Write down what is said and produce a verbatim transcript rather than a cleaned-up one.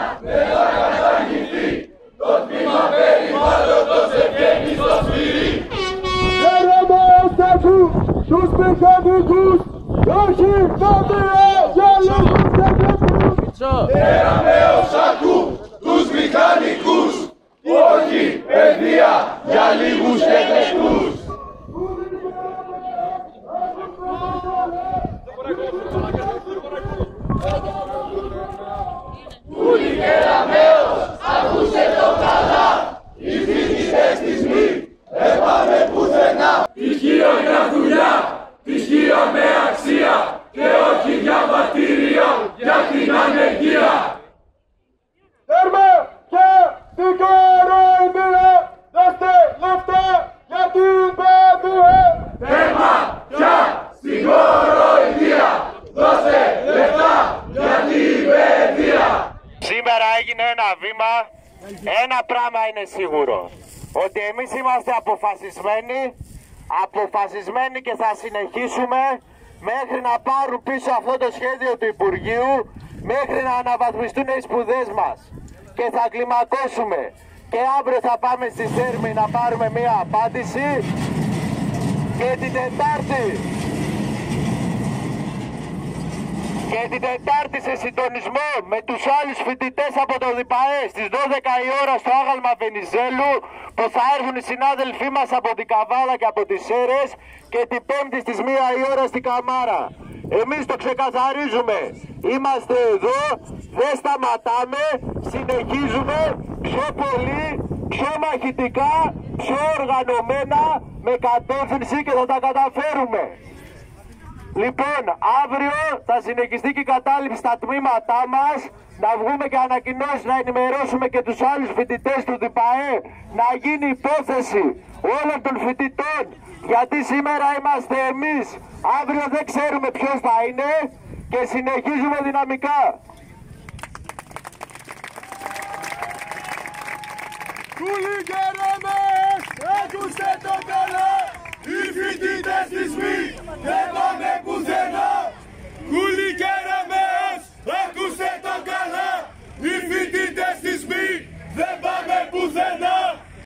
δεν θα καταργηθεί. Το τμήμα περιβάλλοντος ευγαίνει στο σφυρί. Θέλουμε ως ακού τους μηχανικούς, όχι τα μία για λίγους τεχνικούς. Θέλουμε ως ακού τους μηχανικούς, όχι παιδεία για λίγους τεχνικούς. Ούλη και Ραμαίος, ακούσε το καλά. Οι φοιτητές της μη δεν πάμε πουθενά. Πτυχίο για δουλειά, πτυχίο με αξία και όχι διαβατήρια για την ανεργία. Έρμε και την κοροϊδία, δώστε λεφτά για την παιδεία. Τέρμα πια στην κοροϊδία, δώστε λεφτά για την παιδεία. Σήμερα έγινε ένα βήμα, ένα πράγμα είναι σίγουρο, ότι εμείς είμαστε αποφασισμένοι, αποφασισμένοι και θα συνεχίσουμε μέχρι να πάρουν πίσω αυτό το σχέδιο του Υπουργείου, μέχρι να αναβαθμιστούν οι σπουδές μας και θα κλιμακώσουμε. Και αύριο θα πάμε στη Θέρμη να πάρουμε μία απάντηση και την Τετάρτη και την Τετάρτη σε συντονισμό με τους άλλους φοιτητές από το ΔΙΠΑΕ στις δώδεκα η ώρα στο άγαλμα Βενιζέλου, που θα έρθουν οι συνάδελφοί μας από την Καβάλα και από τις Σέρρες, και την Πέμπτη στις μία η ώρα στην Καμάρα. Εμείς το ξεκαθαρίζουμε, είμαστε εδώ, δεν σταματάμε, συνεχίζουμε πιο πολύ, πιο μαχητικά, πιο οργανωμένα, με κατεύθυνση και θα τα καταφέρουμε. Λοιπόν, αύριο θα συνεχιστεί και η κατάληψη στα τμήματά μας, να βγούμε και ανακοινώσεις, να ενημερώσουμε και τους άλλους φοιτητές του ΔΙΠΑΕ, να γίνει υπόθεση όλων των φοιτητών, γιατί σήμερα είμαστε εμείς, αύριο δεν ξέρουμε ποιος θα είναι και συνεχίζουμε δυναμικά. Ούλη και Ραμαίος, άκουστε το καλά, οι φοιτητές της μη